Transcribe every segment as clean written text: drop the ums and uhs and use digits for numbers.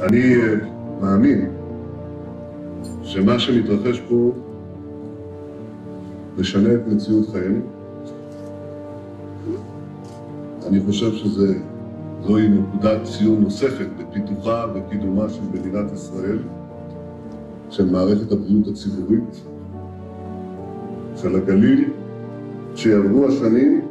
אני מאמין שמה שמתרחש פה משנה את מציאות חיינו. אני חושב שזוהי נקודת ציון נוספת בפיתוחה וקידומה של מדינת ישראל, של מערכת הבריאות הציבורית, של הגליל. שיעברו השנים,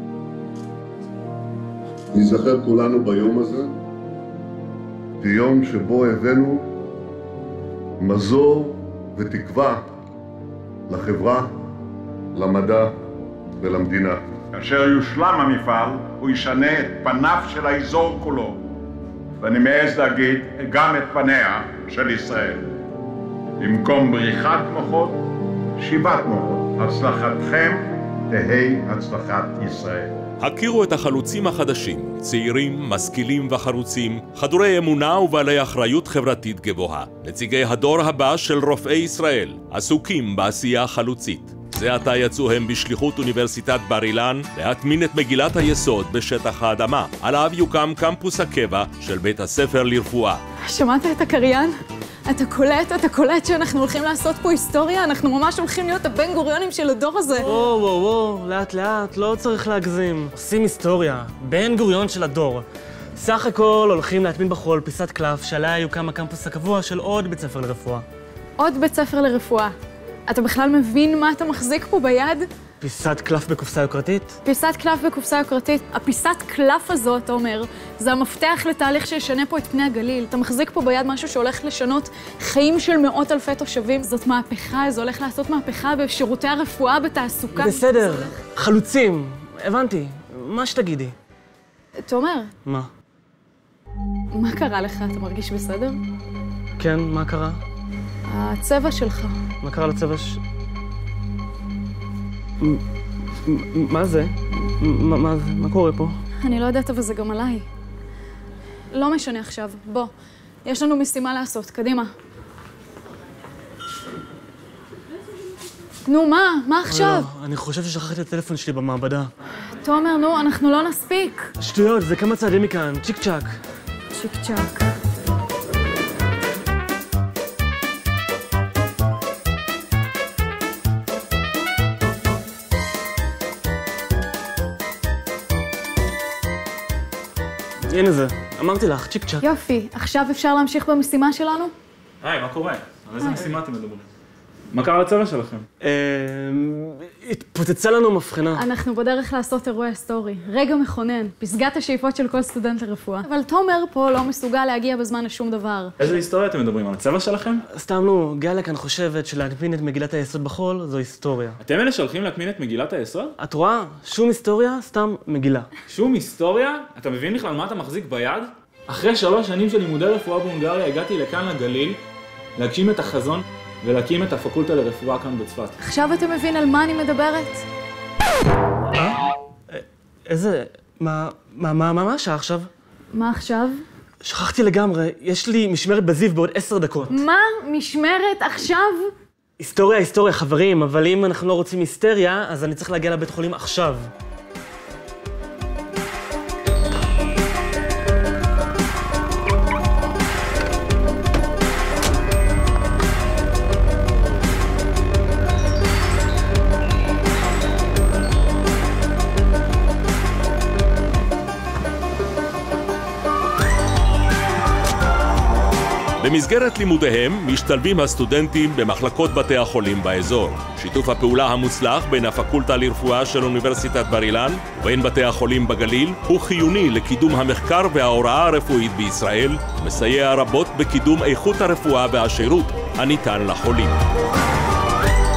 נזכר כולנו ביום הזה, ביום שבו הבאנו מזור ותקווה לחברה, למדע ולמדינה. כאשר יושלם המפעל, הוא ישנה את פניו של האזור כולו, ואני מעז להגיד גם את פניה של ישראל. במקום בריחת מוחות, שיבת מוחות. הצלחתכם תהי הצלחת ישראל. הכירו את החלוצים החדשים, צעירים, משכילים וחרוצים, חדורי אמונה ובעלי אחריות חברתית גבוהה. נציגי הדור הבא של רופאי ישראל, עסוקים בעשייה חלוצית. זה עתה יצאו הם בשליחות אוניברסיטת בר-אילן להטמין את מגילת היסוד בשטח האדמה. עליו יוקם קמפוס הקבע של בית הספר לרפואה. שמעת את הקריין? אתה קולט שאנחנו הולכים לעשות פה היסטוריה? אנחנו ממש הולכים להיות הבן גוריונים של הדור הזה. וואו, לאט לאט, לא צריך להגזים. עושים היסטוריה, בן גוריון של הדור. סך הכל הולכים להטמין בחול פיסת קלף שעליה יוקם הקמפוס הקבוע של עוד בית ספר לרפואה. עוד בית ספר לרפואה. אתה בכלל מבין מה אתה מחזיק פה ביד? פיסת קלף בקופסה יוקרתית? פיסת קלף בקופסה יוקרתית. הפיסת קלף הזו, אתה אומר, זה המפתח לתהליך שישנה פה את פני הגליל. אתה מחזיק פה ביד משהו שהולך לשנות חיים של מאות אלפי תושבים. זאת מהפכה, זה הולך לעשות מהפכה בשירותי הרפואה, בתעסוקה. בסדר, חלוצים, הבנתי. מה שתגידי. תומר. מה? מה קרה לך? אתה מרגיש בסדר? כן, מה קרה? הצבע שלך. מה קרה לצבע מה זה? מה זה? מה קורה פה? אני לא יודעת, אבל זה גם עליי. לא משנה עכשיו. בוא, יש לנו משימה לעשות. קדימה. נו, מה עכשיו? לא, אני חושב ששכחתי את הטלפון שלי במעבדה. תומר, נו, אנחנו לא נספיק. שטויות, זה כמה צעדים מכאן. צ'יק צ'ק. צ'יק צ'ק. הנה זה, אמרתי לך, צ'יק צ'ק. יופי, עכשיו אפשר להמשיך במשימה שלנו? היי, מה קורה? על איזה משימה אתם מדברים? מה קרה לצבע שלכם? התפוצצה לנו מבחנה. אנחנו בדרך לעשות אירוע היסטורי. רגע מכונן, פסגת השאיפות של כל סטודנט לרפואה. אבל תומר פה לא מסוגל להגיע בזמן לשום דבר. איזה היסטוריה אתם מדברים? על הצבע שלכם? סתם נו, גליה כאן חושבת שלהטמין את מגילת היסוד בחול זו היסטוריה. אתם אלה שהולכים להטמין את מגילת היסוד? את רואה? שום היסטוריה, סתם מגילה. שום היסטוריה? אתה מבין בכלל מה אתה מחזיק ביד? אחרי 3 שנים של לימודי רפואה בהונגריה הגעתי לכאן לגליל, להגשים את החזון ולהקים את הפקולטה לרפואה כאן בצפת. עכשיו אתה מבין על מה אני מדברת? איזה... מה השעה עכשיו? מה עכשיו? שכחתי לגמרי, יש לי משמרת בזיו בעוד 10 דקות. מה? משמרת עכשיו? היסטוריה, חברים, אבל אם אנחנו לא רוצים היסטריה, אז אני צריך להגיע לבית חולים עכשיו. במסגרת לימודיהם משתלבים הסטודנטים במחלקות בתי החולים באזור. שיתוף הפעולה המוצלח בין הפקולטה לרפואה של אוניברסיטת בר-אילן ובין בתי החולים בגליל הוא חיוני לקידום המחקר וההוראה הרפואית בישראל, מסייע רבות בקידום איכות הרפואה והשירות הניתן לחולים.